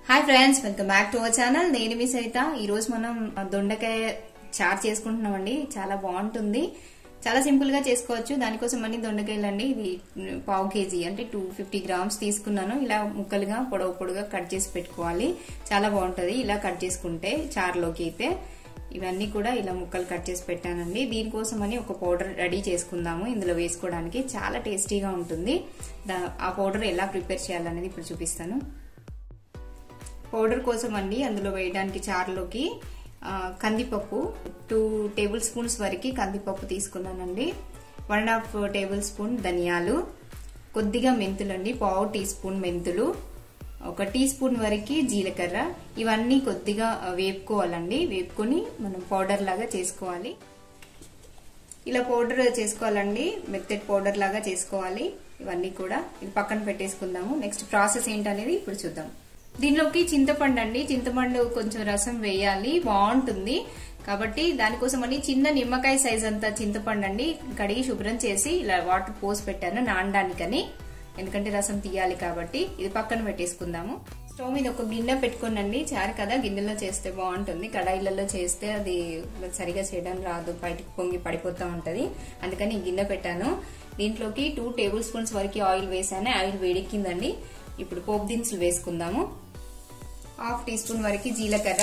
Hi friends, welcome back to our channel. నేను మీ సైత. ఈ రోజు మనం దొండకాయ చారు చేసుకుంటున్నామండి. చాలా బాగుంటుంది, చాలా సింపుల్ గా చేసుకోవచ్చు. దానికోసం అన్ని దొండకాయలు అండి, ఇది 1/2 kg అంటే 250 grams తీసుకున్నాను. ఇలా ముక్కలుగా పొడవుగా కట్ చేసి పెట్టుకోవాలి. చాలా బాగుంటది ఇలా కట్ చేసుకుంటే చారులోకి. అయితే ఇవన్నీ కూడా ఇలా ముక్కలు కట్ చేసి పెట్టానండి. దీనికోసం అని ఒక పౌడర్ రెడీ చేసుకుందాము. ఇందులో వేసుకోవడానికి చాలా టేస్టీగా ఉంటుంది. ఆ పౌడర్ ఎలా ప్రిపేర్ చేయాలనేది ఇప్పుడు చూపిస్తాను. పౌడర్ కోసం అండి అందులో వేయడానికి చారులోకి కందిపప్పు 2 tablespoons వరకు కందిపప్పు తీసుకున్నానండి. 1.5 tablespoon ధనియాలు, కొద్దిగా మెంతులు అండి, 1/2 teaspoon మెంతులు, 1 teaspoon వరకు జీలకర్ర. ఇవన్నీ కొద్దిగా వేపుకోవాలండి. వేపుకొని మనం పౌడర్ లాగా చేసుకోవాలి. ఇలా పౌడర్ చేసుకోవాలండి, మెత్తటి పౌడర్ లాగా చేసుకోవాలి. ఇవన్నీ కూడా ఇది పక్కన పెట్టేసుకుందాము. నెక్స్ట్ ప్రాసెస్ ఏంటనేది ఇప్పుడు చూద్దాం. దీనిలోకి చింతపండు అండి, చింతపండు కొంచెం రసం వేయాలి, బాగుంటుంది. కాబట్టి దానికోసం అని చిన్న నిమ్మకాయ సైజ్ అంతా చింతపండు అండి కడిగి శుభ్రం చేసి ఇలా వాటర్ పోసి పెట్టాను నానడానికని, ఎందుకంటే రసం తీయాలి కాబట్టి. ఇది పక్కన పెట్టేసుకుందాము. స్టవ్ మీద ఒక గిన్నె పెట్టుకోనండి. చారు కదా, గిన్నెలో చేస్తే బాగుంటుంది. కడాయిలలో చేస్తే అది సరిగా చేయడం రాదు, బయటకు పొంగి పడిపోతూ ఉంటది. అందుకని ఈ గిన్నె పెట్టాను. దీంట్లోకి 2 tablespoons వరకు ఆయిల్ వేసాను. ఆయిల్ వేడెక్కిందండి. ఇప్పుడు పోపు దినుసులు వేసుకుందాము. 1/2 teaspoon వరకు జీలకర్ర,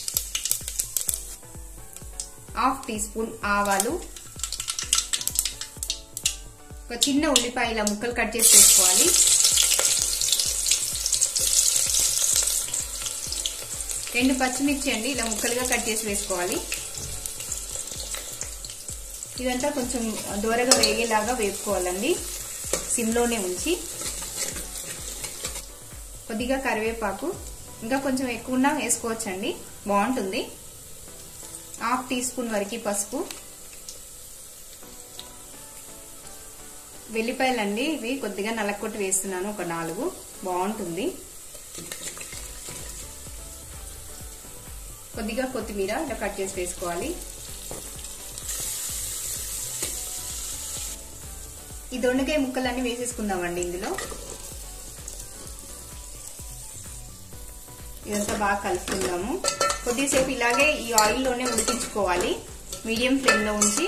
1/2 teaspoon ఆవాలు, ఒక చిన్న ఉల్లిపాయ ఇలా ముక్కలు కట్ చేసి వేసుకోవాలి. 2 పచ్చిమిర్చి అండి ఇలా ముక్కలుగా కట్ చేసి వేసుకోవాలి. ఇదంతా కొంచెం దూరగా వేగేలాగా వేపుకోవాలండి, సిమ్లోనే ఉంచి. కొద్దిగా కరివేపాకు, ఇంకా కొంచెం ఎక్కువ ఉన్నా వేసుకోవచ్చండి, బాగుంటుంది. 1/2 teaspoon వరకు పసుపు, వెల్లిపాయలండి ఇవి కొద్దిగా నలకొట్టి వేస్తున్నాను, ఒక 4, బాగుంటుంది. కొద్దిగా కొత్తిమీర ఇలా కట్ చేసి వేసుకోవాలి. ఈ దొండకాయ ముక్కలన్నీ వేసేసుకుందామండి ఇందులో. ఇదంతా బాగా కలుపుకుందాము. కొద్దిసేపు ఇలాగే ఈ ఆయిల్ లోనే ఉడికించుకోవాలి, మీడియం ఫ్లేమ్ లో ఉంచి.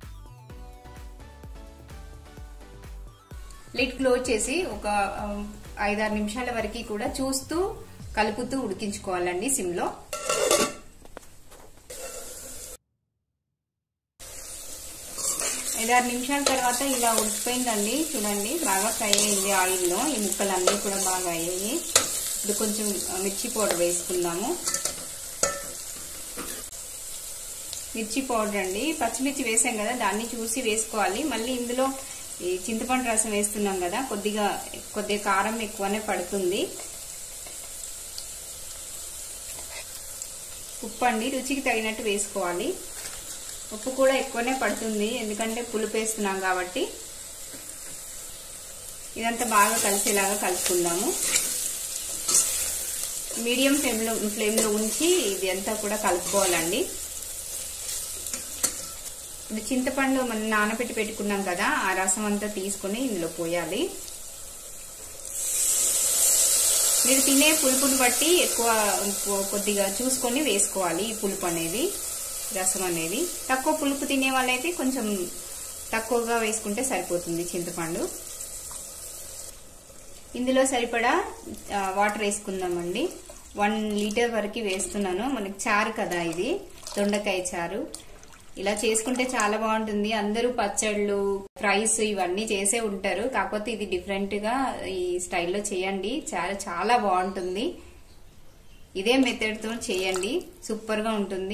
లిడ్ క్లోజ్ చేసి ఒక 5-6 నిమిషాల వరకు కూడా చూస్తూ కలుపుతూ ఉడికించుకోవాలండి సిమ్ లో. ఐదారు నిమిషాల తర్వాత ఇలా ఉడికిపోయిందండి. చూడండి, బాగా ఫ్రై అయింది ఆయిల్లో. ఈ ముక్కలన్నీ కూడా బాగా అయ్యాయి. ఇప్పుడు కొంచెం మిర్చి పౌడర్ వేసుకుందాము. మిర్చి పౌడర్ అండి, పచ్చిమిర్చి వేసాం కదా, దాన్ని చూసి వేసుకోవాలి. మళ్ళీ ఇందులో ఈ చింతపండు రసం వేస్తున్నాం కదా, కొద్దిగా కారం ఎక్కువనే పడుతుంది. ఉప్పు అండి రుచికి తగినట్టు వేసుకోవాలి. ఉప్పు కూడా ఎక్కువనే పడుతుంది, ఎందుకంటే పులుపు వేస్తున్నాం కాబట్టి. ఇదంతా బాగా కలిసేలాగా కలుపుకుందాము. మీడియం ఫ్లేమ్ లో ఉంచి ఇది అంతా కూడా కలుపుకోవాలండి. ఇప్పుడు చింతపండు మనం నానబెట్టి పెట్టుకున్నాం కదా, ఆ రసం అంతా తీసుకుని ఇందులో పోయాలి. మీరు తినే పులుపుని బట్టి ఎక్కువ కొద్దిగా చూసుకొని వేసుకోవాలి ఈ పులుపు అనేది, రసం అనేది. తక్కువ పులుపు తినే వాళ్ళైతే కొంచెం తక్కువగా వేసుకుంటే సరిపోతుంది చింతపండు. ఇందులో సరిపడా వాటర్ వేసుకుందామండి. 1 లీటర్ వరకు వేస్తున్నాను. మనకి చారు కదా ఇది, దొండకాయ చారు. ఇలా చేసుకుంటే చాలా బాగుంటుంది. అందరూ పచ్చళ్ళు, ఫ్రైస్ ఇవన్నీ చేసే ఉంటారు, కాకపోతే ఇది డిఫరెంట్ గా ఈ స్టైల్లో చేయండి. చాలా బాగుంటుంది. ఇదే మెథడ్ తో చేయండి, సూపర్ గా ఉంటుంది.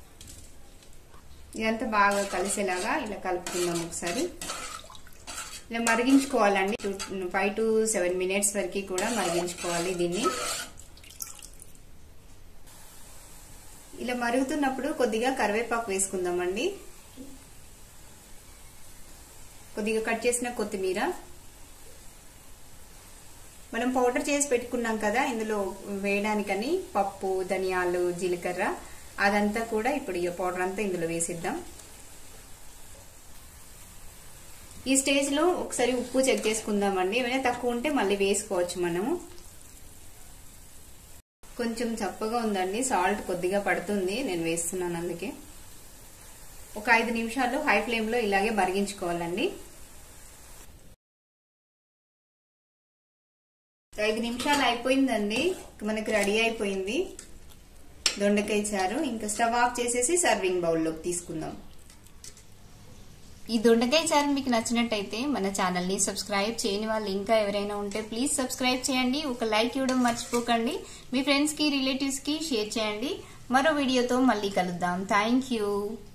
ఇదంతా బాగా కలిసేలాగా ఇలా కలుపుకుందాం ఒకసారి. ఇలా మరిగించుకోవాలండి. 5 to 7 minutes వరకు కూడా మరిగించుకోవాలి దీన్ని. ఇలా మరుగుతున్నప్పుడు కొద్దిగా కరివేపాకు వేసుకుందామండి, కొద్దిగా కట్ చేసిన కొత్తిమీర. మనం పౌడర్ చేసి పెట్టుకున్నాం కదా ఇందులో వేయడానికని, పప్పు, ధనియాలు, జీలకర్ర, అదంతా కూడా ఇప్పుడు ఈ పౌడర్ అంతా ఇందులో వేసిద్దాం. ఈ స్టేజ్ లో ఒకసారి ఉప్పు చెక్ చేసుకుందామండి. ఏమైనా తక్కువ ఉంటే మళ్ళీ వేసుకోవచ్చు మనము. కొంచెం చప్పగా ఉందండి, సాల్ట్ కొద్దిగా పడుతుంది, నేను వేస్తున్నాను అందుకే. ఒక 5 నిమిషాలు హై ఫ్లేమ్ లో ఇలాగే మరిగించుకోవాలండి. 5 నిమిషాలు అయిపోయిందండి, మనకి రెడీ అయిపోయింది దొండకాయ చారు. ఇంకా స్టవ్ ఆఫ్ చేసేసి సర్వింగ్ బౌల్లోకి తీసుకుందాం. ఈ దొండకాయ చారు మీకు నచ్చినట్టయితే మన ఛానల్ ని సబ్స్క్రైబ్ చేయని వాళ్ళు ఇంకా ఎవరైనా ఉంటే ప్లీజ్ సబ్స్క్రైబ్ చేయండి. ఒక లైక్ ఇవ్వడం మర్చిపోకండి. మీ ఫ్రెండ్స్ కి రిలేటివ్స్ కి షేర్ చేయండి. మరో వీడియోతో మళ్ళీ కలుద్దాం. Thank you.